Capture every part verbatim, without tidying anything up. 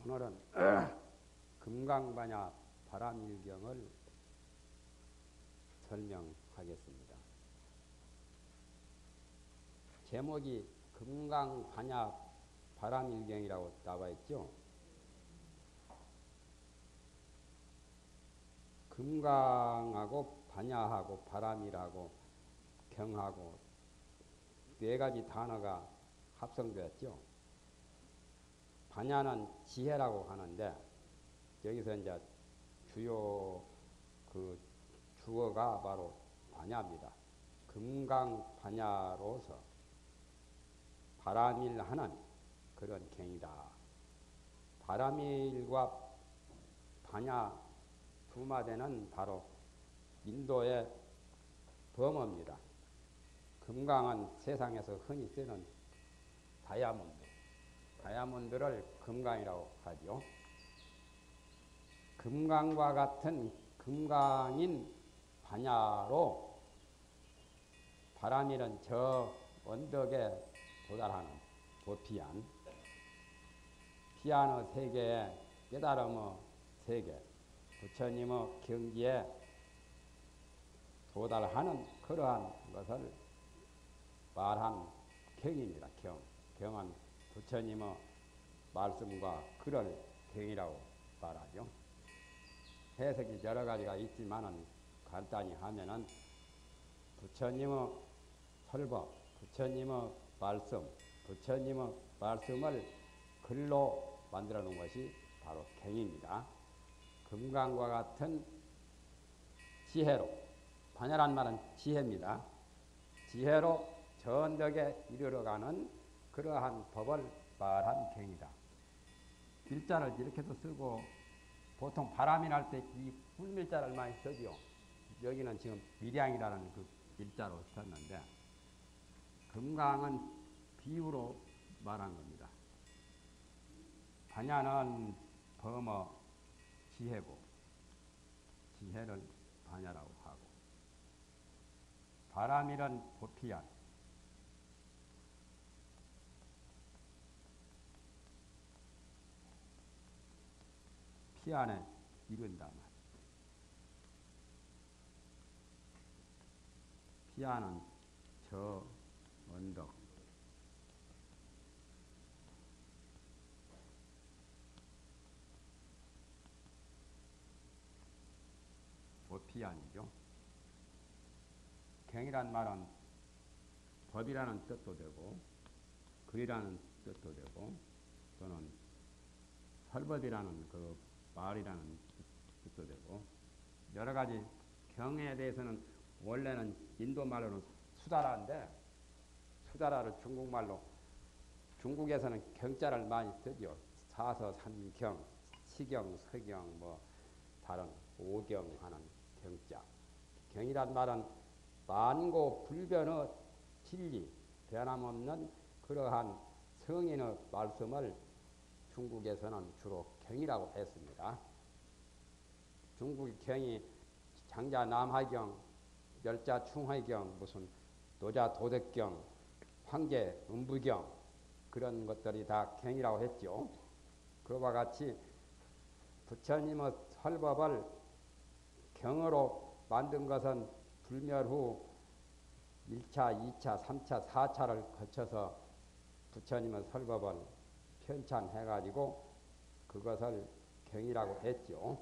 오늘은 금강반야 바람일경을 설명하겠습니다. 제목이 금강반야 바람일경이라고 나와 있죠. 금강하고 반야하고 바람이라고 경하고 네 가지 단어가 합성되었죠. 반야는 지혜라고 하는데 여기서 이제 주요 그 주어가 바로 반야입니다. 금강반야로서 바람일하는 그런 경이다. 바람일과 반야 두 마대는 바로 인도의 범어입니다. 금강은 세상에서 흔히 쓰는 다이아몬드, 다이아몬드를 금강이라고 하죠. 금강과 같은 금강인 반야로 바람일은 저 언덕에 도달하는 도피안, 피안의 세계에 깨달음의 세계, 부처님의 경지에 도달하는 그러한 것을 말한 경입니다. 경. 경은 부처님의 말씀과 글을 경이라고 말하죠. 해석이 여러 가지가 있지만은 간단히 하면은 부처님의 설법, 부처님의 말씀, 부처님의 말씀을 글로 만들어 놓은 것이 바로 경입니다. 금강과 같은 지혜로, 반야란 말은 지혜입니다. 지혜로 전덕에 이르러가는 그러한 법을 말한 경이다. 일자를 이렇게도 쓰고 보통 바람이 날 때 이 꿀밀자를 많이 쓰죠. 여기는 지금 밀양이라는 그 일자로 썼는데 금강은 비유로 말한 겁니다. 반야는 범어 지혜고 지혜를 반야라고 하고 바람일은 보피안 피안에 이른다 말. 피안은 저 언덕, 보피안이죠. 경이란 말은 법이라는 뜻도 되고 글이라는 뜻도 되고 또는 설법이라는 그 말이라는 뜻도 되고 여러 가지 경에 대해서는 원래는 인도 말로는 수다라인데 수다라를 중국말로 중국에서는 경자를 많이 쓰죠. 사서, 삼경, 시경, 서경, 뭐 다른 오경 하는 경자. 경이란 말은 만고 불변의 진리, 변함없는 그러한 성인의 말씀을 중국에서는 주로 경이라고 했습니다. 중국의 경이 장자 남하경, 열자 충하경, 무슨 노자 도덕경, 황제 음부경 그런 것들이 다 경이라고 했죠. 그와 같이 부처님의 설법을 경으로 만든 것은 불멸 후 일 차, 이 차, 삼 차, 사 차를 거쳐서 부처님의 설법을 편찬해가지고 그것을 경이라고 했죠.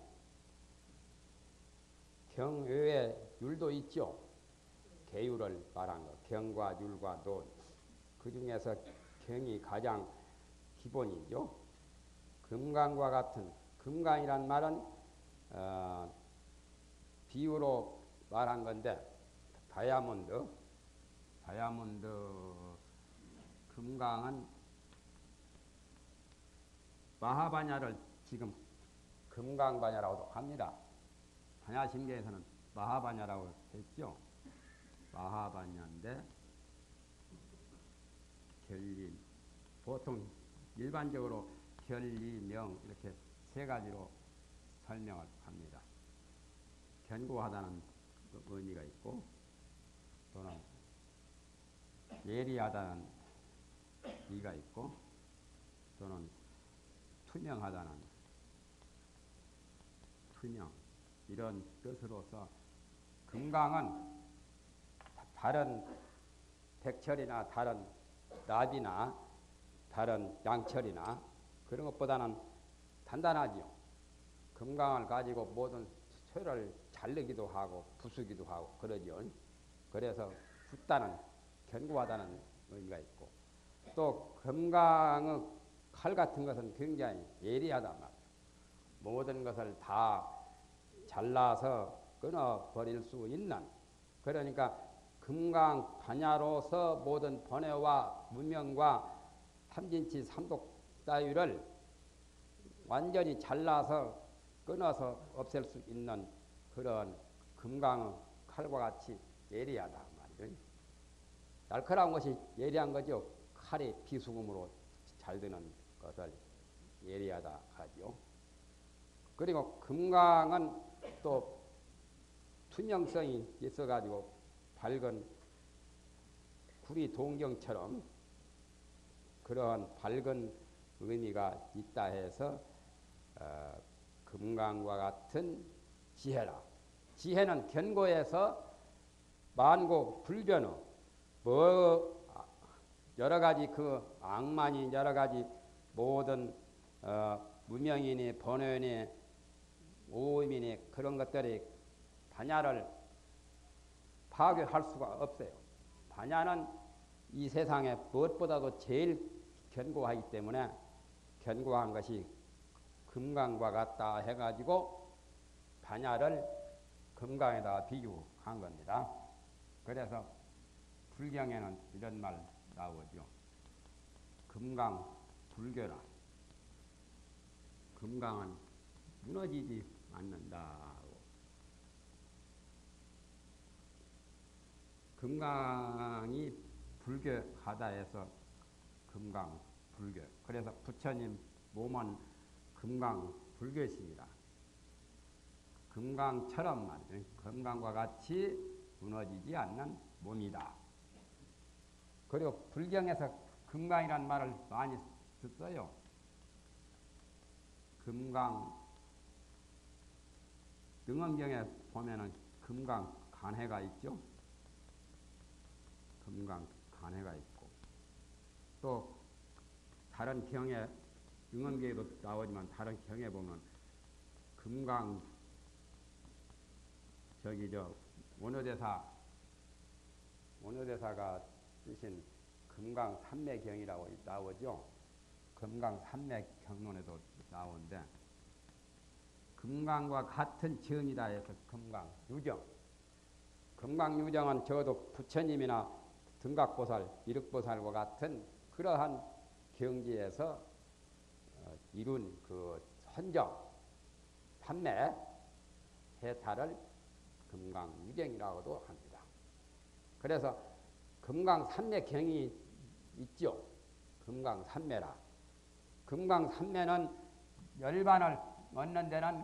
경 외에 율도 있죠. 계율을 말한 것. 경과 율과 논. 그 중에서 경이 가장 기본이죠. 금강과 같은, 금강이란 말은 어, 비유로 말한 건데 다이아몬드, 다이아몬드 금강은 마하반야를 지금 금강반야라고도 합니다. 반야심계에서는 마하반야라고 했죠. 마하반야인데 결리, 보통 일반적으로 결리, 명 이렇게 세 가지로 설명을 합니다. 견고하다는 의미가 있고 또는 예리하다는 의미가 있고 또는 투명하다는 투명 이런 뜻으로서 금강은 다른 백철이나 다른 납이나 다른 양철이나 그런 것보다는 단단하지요. 금강을 가지고 모든 소를 자르기도 하고 부수기도 하고 그러죠. 그래서 굳다는 견고하다는 의미가 있고 또 금강의 칼 같은 것은 굉장히 예리하단 말이에요. 모든 것을 다 잘라서 끊어버릴 수 있는 그러니까 금강 반야로서 모든 번뇌와 무명과 삼진치 삼독 따위를 완전히 잘라서 끊어서 없앨 수 있는 그런 금강의 칼과 같이 예리하다 말이에요. 날카로운 것이 예리한 거죠. 칼이 비수금으로 잘 드는 것을 예리하다 하죠. 그리고 금강은 또 투명성이 있어가지고 밝은 구리 동경처럼 그러한 밝은 의미가 있다 해서 어, 금강과 같은 지혜라. 지혜는 견고해서 만고 불변의 뭐 여러 가지 그 악만이 여러 가지 모든 어, 무명이니 번뇌니 오음이니 그런 것들이 반야를 파괴할 수가 없어요. 반야는 이 세상에 무엇보다도 제일 견고하기 때문에 견고한 것이 금강과 같다 해가지고 반야를 금강에다가 비유한 겁니다. 그래서 불경에는 이런 말 나오죠. 금강 불교라. 금강은 무너지지 않는다. 금강이 불교하다 해서 금강 불교. 그래서 부처님 몸은 금강 불교십니다. 금강처럼 말이에요. 금강과 같이 무너지지 않는 몸이다. 그리고 불경에서 금강이라는 말을 많이 써요. 금강 능엄경에 보면은 금강 간해가 있죠. 금강 간해가 있고 또 다른 경에 능엄경에도 나오지만 다른 경에 보면 금강 저기 저 원효대사 원효대사가 쓰신 금강 삼매경이라고 나오죠. 금강 삼매경론에도 나오는데 금강과 같은 정이다 해서 금강 유정. 금강 유정은 적어도 부처님이나 등각보살, 이륵보살과 같은 그러한 경지에서 이룬 그 선정, 판매, 해탈을 금강유정이라고도 합니다. 그래서 금강삼매경이 있죠. 금강삼매라. 금강삼매는 열반을 얻는 데는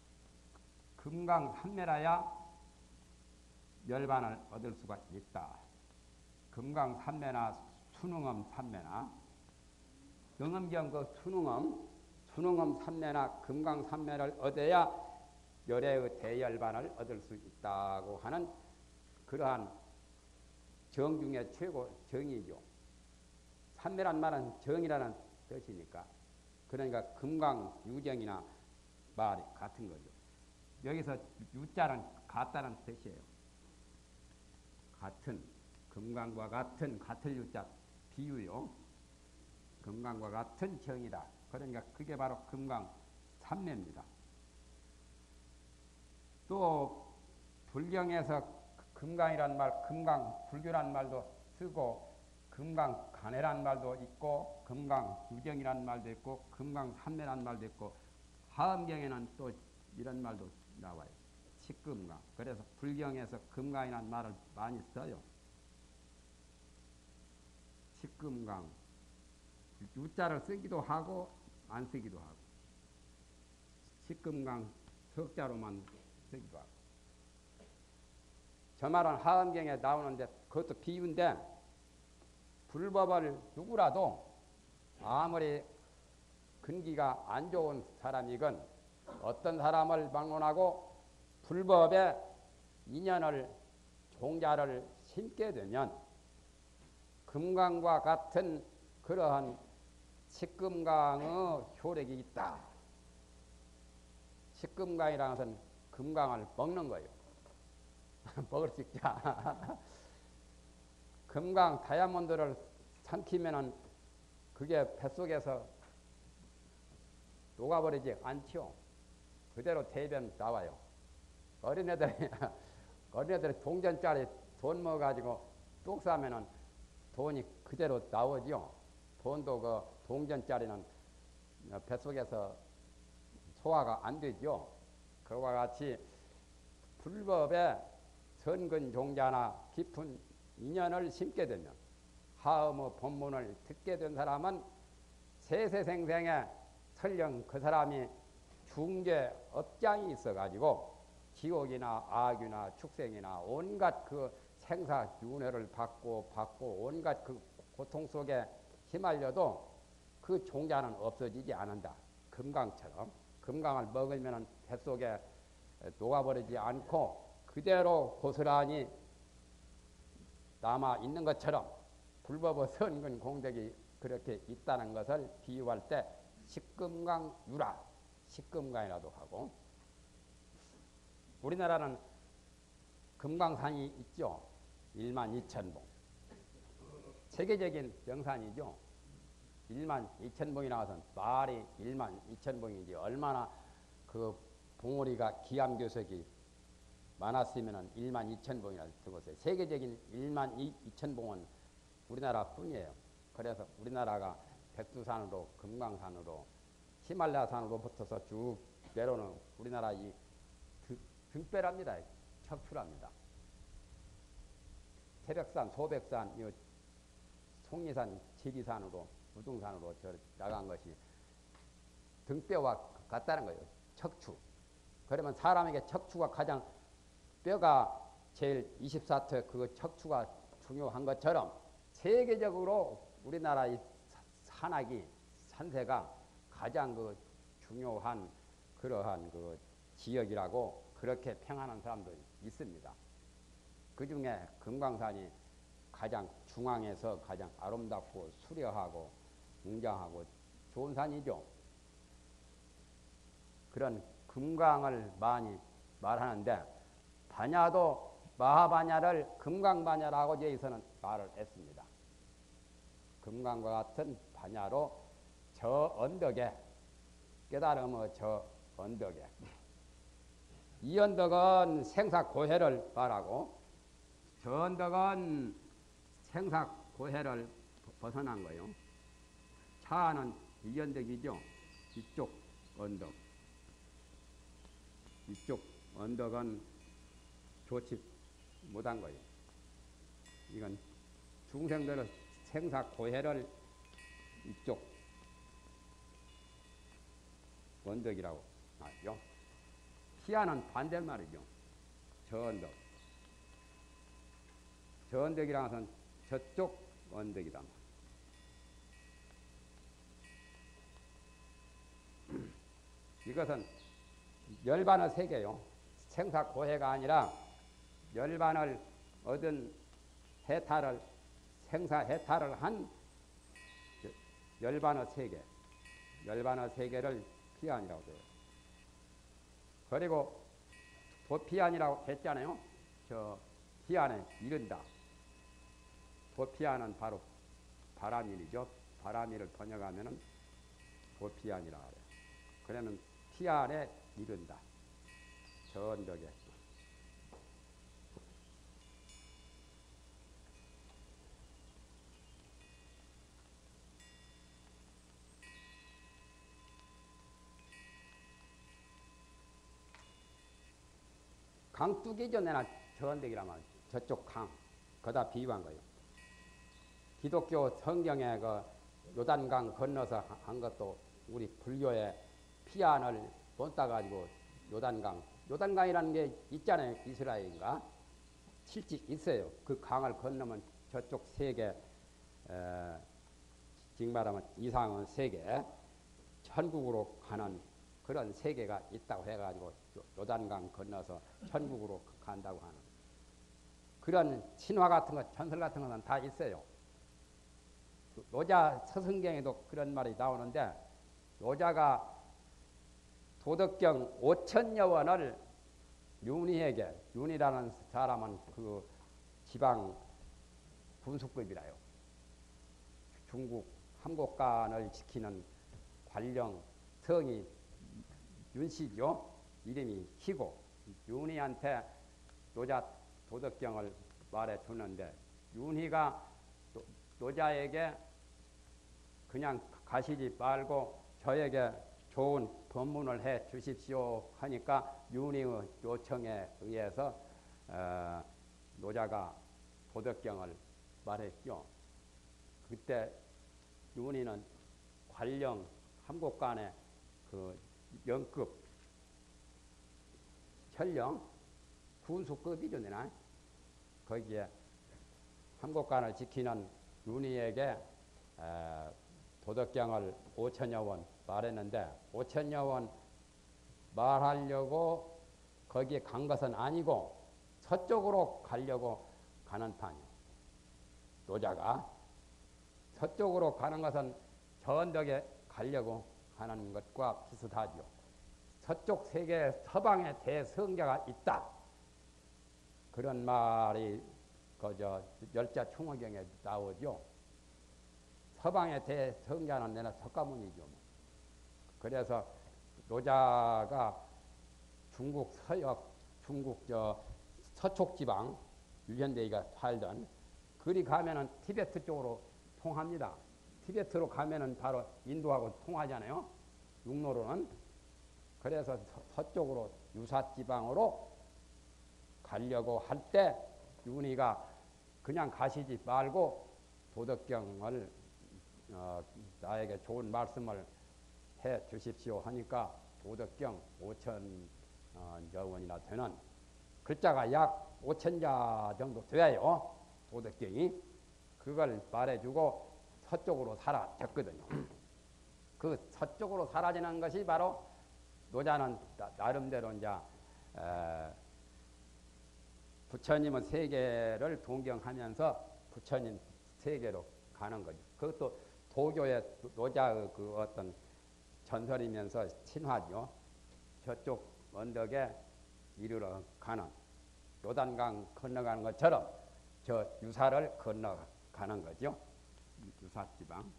금강삼매라야 열반을 얻을 수가 있다. 금강삼매나 순응엄 삼매나 능엄경 그 순응엄 순응엄 삼매나 금강삼매를 얻어야 열애의 대열반을 얻을 수 있다고 하는 그러한 정 중에 최고 정이죠. 삼매란 말은 정이라는 뜻이니까 그러니까 금강유정이나 말이 같은 거죠. 여기서 유자는 같다는 뜻이에요. 같은 금강과 같은 같을 유자 비유요. 금강과 같은 정이다. 그러니까 그게 바로 금강 삼매입니다. 또 불경에서 금강이란 말, 금강 불교란 말도 쓰고 금강 간해란 말도 있고 금강 유정이란 말도 있고 금강 삼매란 말도 있고 하엄경에는 또 이런 말도 나와요. 칙금강. 그래서 불경에서 금강이란 말을 많이 써요. 칙금강. 유자를 쓰기도 하고 안 쓰기도 하고 칙금강 석자로만 쓰기도 하고 저 말은 하엄경에 나오는데 그것도 비유인데 불법을 누구라도 아무리 근기가 안 좋은 사람이건 어떤 사람을 막론하고 불법의 인연을 종자를 심게 되면 금강과 같은 그러한 식금강의 효력이 있다. 식금강이라는 것은 금강을 먹는 거예요. 먹을 수 있자. 금강 다이아몬드를 삼키면은 그게 뱃속에서 녹아버리지 않죠. 그대로 대변 나와요. 어린애들이, 어린애들이 동전짜리 돈 먹어가지고 뚝 싸면은 돈이 그대로 나오죠. 돈도 그 동전짜리는 뱃속에서 소화가 안 되죠. 그와 같이 불법의 선근 종자나 깊은 인연을 심게 되면 하음의 법문을 듣게 된 사람은 세세생생에 설령 그 사람이 중죄 업장이 있어가지고 지옥이나 악유나 축생이나 온갖 그 생사 윤회를 받고 받고 온갖 그 고통 속에 휘말려도 그 종자는 없어지지 않는다. 금강처럼 금강을 먹으면 뱃속에 녹아버리지 않고 그대로 고스란히 남아 있는 것처럼 불법의 선근 공덕이 그렇게 있다는 것을 비유할 때 식금강 유라, 식금강이라도 하고, 우리나라는 금강산이 있죠. 일만 이천 봉. 세계적인 명산이죠. 일만 이천 봉이 나와서 말이 일만 이천 봉이지 얼마나 그 봉우리가 기암교석이 많았으면 일만 이천 봉이나 되겠어요. 세계적인 일만 이천 봉은 우리나라 뿐이에요. 그래서 우리나라가 백두산으로 금강산으로 히말라야산으로 붙어서 쭉 내려오는 우리나라 이 등배랍니다. 척추랍니다. 태백산, 소백산, 이 속리산, 지리산으로 우등산으로 저 나간 것이 등뼈와 같다는 거예요. 척추. 그러면 사람에게 척추가 가장 뼈가 제일 이십사 태 그 척추가 중요한 것처럼 세계적으로 우리나라의 산악이 산세가 가장 그 중요한 그러한 그 지역이라고 그렇게 평하는 사람도 있습니다. 그 중에 금강산이 가장 중앙에서 가장 아름답고 수려하고 웅장하고 좋은 산이죠. 그런 금강을 많이 말하는데 반야도 마하반야를 금강반야라고 여기서는 말을 했습니다. 금강과 같은 반야로 저 언덕에 깨달음의 저 언덕에 이 언덕은 생사고해를 말하고 저 언덕은 생사고해를 벗어난 거예요. 차는 이 언덕이죠. 이쪽 언덕 이쪽 언덕은 좋지 못한 거예요. 이건 중생들은 생사고해를 이쪽 언덕이라고 하죠. 희야는 반대말이죠. 저 언덕. 저 언덕이라는 것은 저쪽 언덕이다. 이것은 열반의 세계요. 생사고해가 아니라 열반을 얻은 해탈을 생사해탈을 한 열반의 세계, 열반의 세계를 피안이라고 해요. 그리고 도피안이라고 했잖아요. 저 피안에 이른다. 도피안은 바로 바람일이죠. 바람일을 번역하면은 도피안이라고 해요. 그러면 피안에 이른다. 저 언덕에. 강둑이죠. 내가 저 언덕이라면 저쪽 강. 거다 비유한 거예요. 기독교 성경에 그 요단강 건너서 한 것도 우리 불교의 피안을 본따가지고 요단강, 요단강이라는 게 있잖아요. 이스라엘인가? 실제 있어요. 그 강을 건너면 저쪽 세계, 지금 말하면 이상은 세계, 천국으로 가는 그런 세계가 있다고 해가지고 요단강 건너서 천국으로 간다고 하는 그런 신화 같은 것, 전설 같은 것은 다 있어요. 노자 서승경에도 그런 말이 나오는데 노자가 도덕경 오천여 원을 윤희에게, 윤희라는 사람은 그 지방 군수급이라요. 중국 함곡간을 지키는 관령 성이 윤씨죠. 이름이 희고 윤희한테 노자 도덕경을 말해 주는데 윤희가 노자에게 그냥 가시지 말고 저에게 좋은 법문을 해 주십시오 하니까 윤희의 요청에 의해서 어, 노자가 도덕경을 말했죠. 그때 윤희는 관령 함곡간의 그 영급 현령 군수급이죠, 내나 거기에 함곡간을 지키는 윤희에게 도덕경을 오천여 원 말했는데 오천여 원 말하려고 거기에 간 것은 아니고 서쪽으로 가려고 가는 판이요. 노자가 서쪽으로 가는 것은 전덕에 가려고 하는 것과 비슷하죠. 서쪽 세계에 서방에 대성자가 있다. 그런 말이 그저 열자 총어경에 나오죠. 서방의 대성자는 내나 석가모니죠. 그래서 노자가 중국 서역, 중국 저 서촉 지방 유현대이가 살던 그리 가면은 티베트 쪽으로 통합니다. 티베트로 가면은 바로 인도하고 통하잖아요. 육로로는. 그래서 서쪽으로 유사 지방으로 가려고 할 때 윤희가 그냥 가시지 말고 도덕경을 어, 나에게 좋은 말씀을 해 주십시오 하니까 도덕경 오천여 원이나 되는 글자가 약 오천자 정도 돼요. 도덕경이. 그걸 말해주고 서쪽으로 사라졌거든요. 그 서쪽으로 사라지는 것이 바로 노자는 나름대로 이제 에, 부처님의 세계를 동경하면서 부처님 세계로 가는 거죠. 그것도 도교의 노자의 그 어떤 전설이면서 신화죠. 저쪽 언덕에 이르러 가는 요단강 건너가는 것처럼 저 유사를 건너가는 거죠. 유사지방.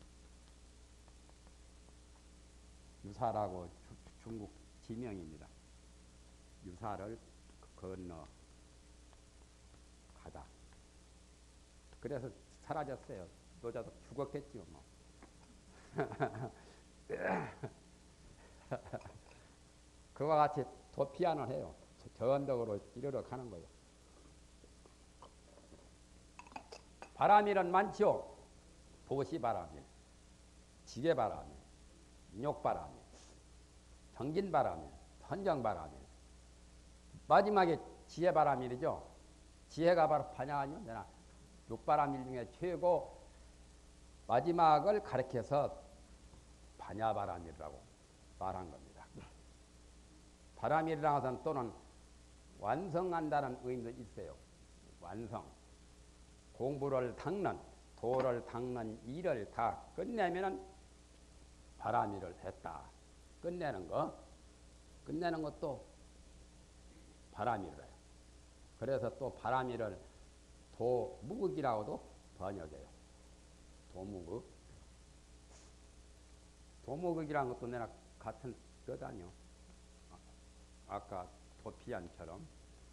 유사라고 주, 중국 지명입니다. 유사를 건너 가다. 그래서 사라졌어요. 노자도 죽었겠지요. 뭐. 그와 같이 도피안을 해요. 저 언덕으로 이르러 가는 거예요. 바람일은 많죠. 보시바람일, 지게바람일, 인욕바람일, 정긴바람일, 선정바람일. 마지막에 지혜바람일이죠. 지혜가 바로 반야아니요. 내가 육바람일 중에 최고 마지막을 가리켜서 반야바람이라고 말한 겁니다. 바람이라는 것은 또는 완성한다는 의미도 있어요. 완성. 공부를 닦는, 도를 닦는 일을 다 끝내면은 바람일을 했다. 끝내는 거. 끝내는 것도 바람일을 해요. 그래서 또 바람일을 도무극이라고도 번역해요. 도무극. 도무극이라는 것도 내가 같은 뜻 아니요. 아까 도피안처럼.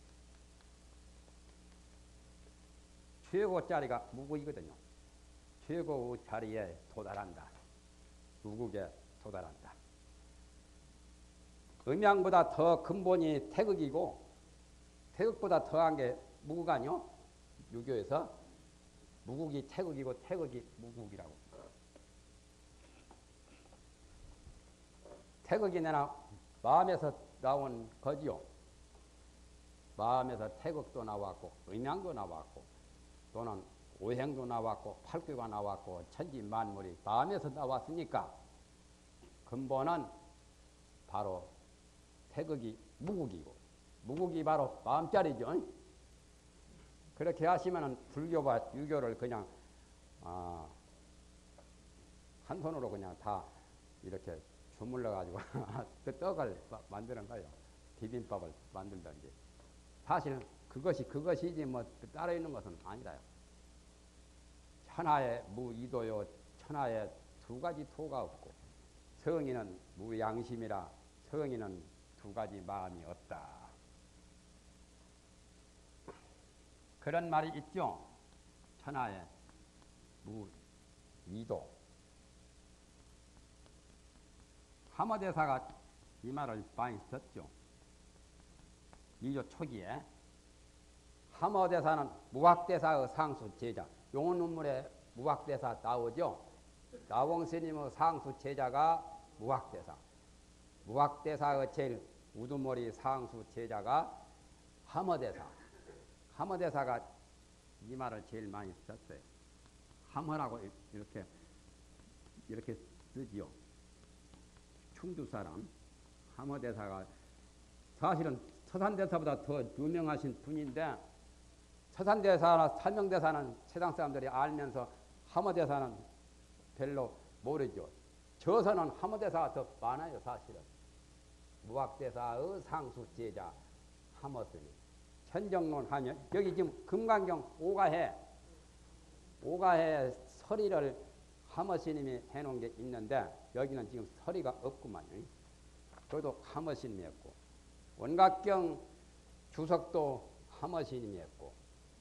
최고 자리가 무극이거든요. 최고의 자리에 도달한다. 무극에 도달한다. 음양보다 더 근본이 태극이고 태극보다 더한 게 무극 아니요? 유교에서 무극이 태극이고 태극이 무극이라고. 태극이 내나 마음에서 나온 거지요. 마음에서 태극도 나왔고 음양도 나왔고 또는 오행도 나왔고 팔귀가 나왔고 천지 만물이 마음에서 나왔으니까 근본은 바로 태극이 무국이고 무국이 바로 마음자리죠. 그렇게 하시면은 불교와 유교를 그냥 아, 한 손으로 그냥 다 이렇게 주물러 가지고 그 떡을 만드는 거예요. 비빔밥을 만들든지. 사실은 그것이 그것이지 뭐 따로 있는 것은 아니라요. 천하에 무이도요. 천하에 두 가지 토가 없고 성인은 무양심이라 성인은 두 가지 마음이 없다. 그런 말이 있죠. 천하에 무이도. 하모대사가 이 말을 많이 썼죠. 이조 초기에 하모대사는 무학대사의 상수 제자. 용언문물에 무학대사 나오죠. 나홍스님의 상수 제자가 무학대사. 무학대사의 제일 우두머리 상수 제자가 하모대사. 하모대사가 이 말을 제일 많이 썼어요. 하모라고 이렇게 이렇게 쓰지요. 충주 사람 하모대사가 사실은 서산대사보다 더 유명하신 분인데 서산대사나 설명대사는 세상 사람들이 알면서 하모대사는 별로 모르죠. 저서는 하모대사가 더 많아요. 사실은 무학대사의 상수제자 하모스님 천정론 하면 여기 지금 금강경 오가해 오가해 서리를 하모스님이 해놓은 게 있는데 여기는 지금 서리가 없구만요. 그것도 하모스님이 했고 원각경 주석도 하모스님이 했고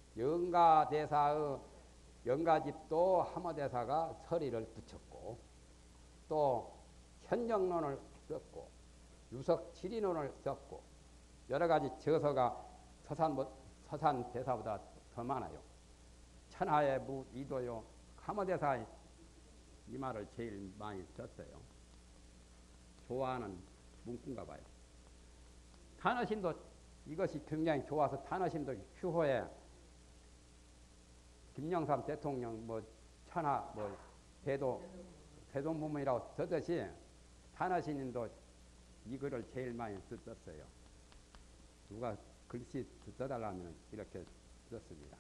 영가대사의 영가집도 하모대사가 서리를 붙였고 또 현정론을 썼고 유석 칠인론을 썼고 여러 가지 저서가 서산, 서산 대사보다 더 많아요. 천하의 무이도요. 하모대사 이 말을 제일 많이 썼어요. 좋아하는 문구인가 봐요. 탄어심도 이것이 굉장히 좋아서 탄어심도 휴호에 김영삼 대통령 뭐 천하 뭐 대도 대동부문이라고 쓰듯이 탄어심도 이 글을 제일 많이 썼어요. 누가 글씨 써달라면 이렇게 썼습니다.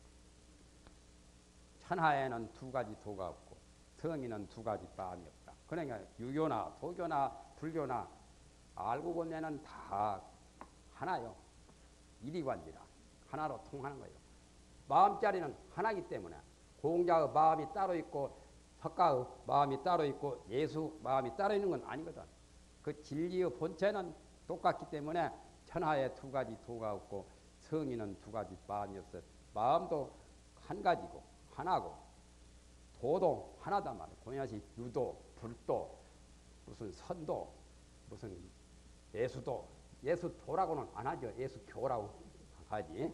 천하에는 두 가지 도가 없고 성인은 두 가지 마음이 없다. 그러니까 유교나 도교나 불교나 알고 보면은 다 하나요. 이리관지라 하나로 통하는 거예요. 마음자리는 하나이기 때문에 공자의 마음이 따로 있고 석가의 마음이 따로 있고 예수 마음이 따로 있는 건 아니거든. 그 진리의 본체는 똑같기 때문에 천하에 두 가지 도가 없고 성인은 두 가지 마음이 없어. 마음도 한 가지고 하나고 도도 하나단 말이에요. 고냐시 유도, 불도, 무슨 선도, 무슨 예수도, 예수도라고는 안 하죠. 예수교라고 하지.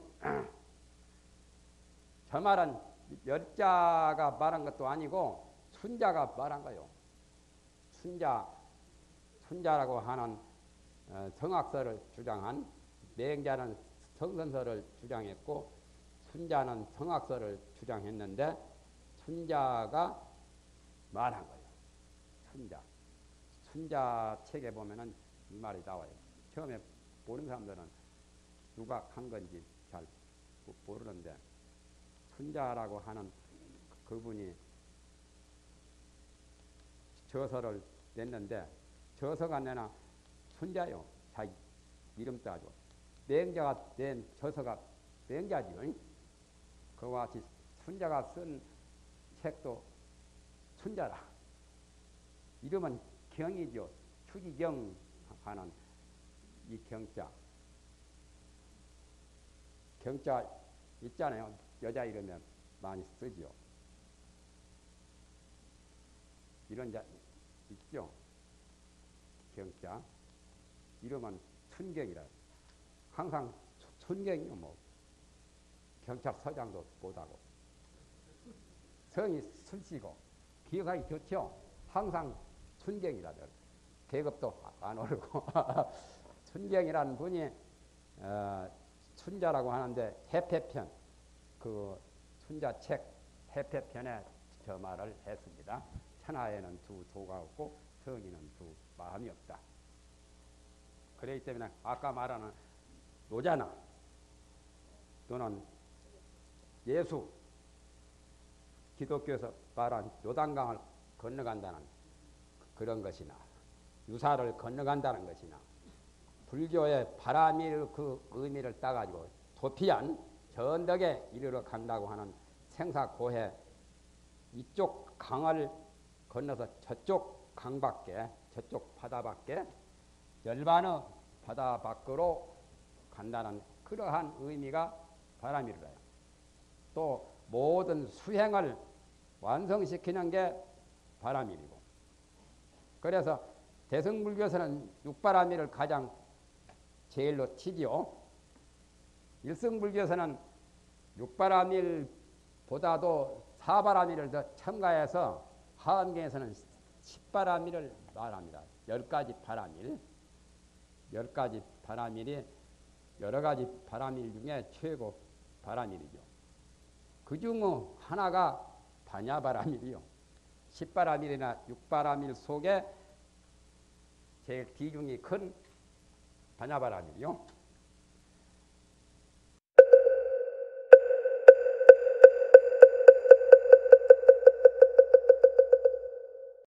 저 말은 열자가 말한 것도 아니고 순자가 말한 거요. 순자, 순자라고 하는 성악설을 주장한 맹자는 성선설을 주장했고 순자는 성악설을 주장했는데 순자가 말한 거예요. 순자. 순자 책에 보면은 이 말이 나와요. 처음에 보는 사람들은 누가 한 건지 잘 모르는데 순자라고 하는 그분이 저서를 냈는데 저서가 내나 순자요. 자기 이름 따죠. 맹자가 낸 저서가 맹자지요. 그와 같이 순자가 쓴 책도 순자라. 이름은 경이죠. 추기경 하는 이 경자. 경자 있잖아요. 여자 이름에 많이 쓰죠. 이런 자 있죠. 경자. 이름은 순경이라. 항상 순경이요. 뭐 경찰서장도 못하고 성이 순씨고 기억하기 좋죠. 항상 순경이라들. 계급도 안 오르고 순경이라는 분이 어, 순자라고 하는데 해패편 그 순자 책 해패편에 저 말을 했습니다. 천하에는 두 도가 없고 성인은 두 마음이 없다. 그렇기 때문에 아까 말하는 노자나 또는 예수 기독교에서 말한 요단강을 건너간다는 그런 것이나 유사를 건너간다는 것이나 불교의 바라밀 그 의미를 따가지고 도피한 전덕에 이르러 간다고 하는 생사고해 이쪽 강을 건너서 저쪽 강밖에 저쪽 바다밖에 열반의 바다 밖으로 간다는 그러한 의미가 바라밀이래요. 또 모든 수행을 완성시키는 게 바라밀이고 그래서 대승불교에서는 육바라밀을 가장 제일로 치지요. 일승불교에서는 육바라밀보다도 사바라밀을 더 첨가해서 하원경에서는 십바라밀을 말합니다. 열 가지 바라밀. 열 가지 바라밀이 여러 가지 바라밀 중에 최고 바라밀이죠. 그 중 하나가 반야바라밀이요. 십바라밀이나 육바라밀 속에 제일 비중이 큰 반야바라밀이요.